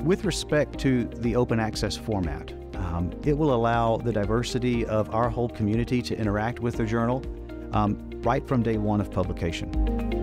With respect to the open access format, it will allow the diversity of our whole community to interact with the journal right from day one of publication.